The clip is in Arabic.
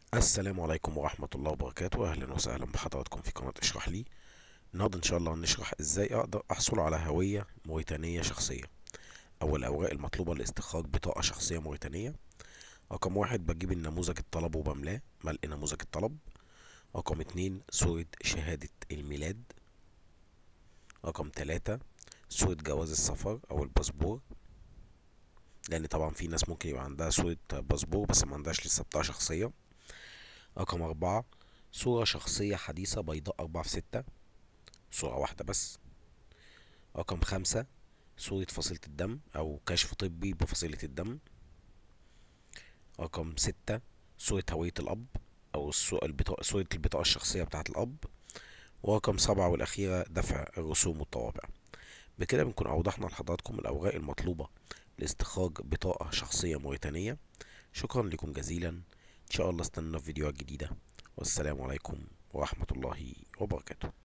السلام عليكم ورحمة الله وبركاته. أهلا وسهلا بحضراتكم في قناة اشرح لي. النهاردة إن شاء الله نشرح إزاي أقدر أحصل على هوية موريتانية شخصية، أو الأوراق المطلوبة لاستخراج بطاقة شخصية موريتانية. رقم واحد، بجيب النموذج الطلب وبملاه ملء نموذج الطلب. رقم اتنين، صورة شهادة الميلاد. رقم تلاتة، صورة جواز السفر أو الباسبور، لأن طبعا في ناس ممكن يبقى عندها صورة باسبور بس ما عندهاش لسه بطاقة شخصية. رقم أربعة، صورة شخصية حديثة بيضاء 4 في 6، صورة واحدة بس. رقم خمسة، صورة فصيلة الدم أو كشف طبي بفصيلة الدم. رقم ستة، صورة هوية الأب أو صورة البطاقة الشخصية بتاعة الأب. ورقم سبعة والأخيرة، دفع الرسوم والطوابع. بكده بنكون أوضحنا لحضراتكم الأوراق المطلوبة لاستخراج بطاقة شخصية موريتانية. شكرا لكم جزيلا، إن شاء الله استنونا في فيديوهات جديدة، والسلام عليكم ورحمة الله وبركاته.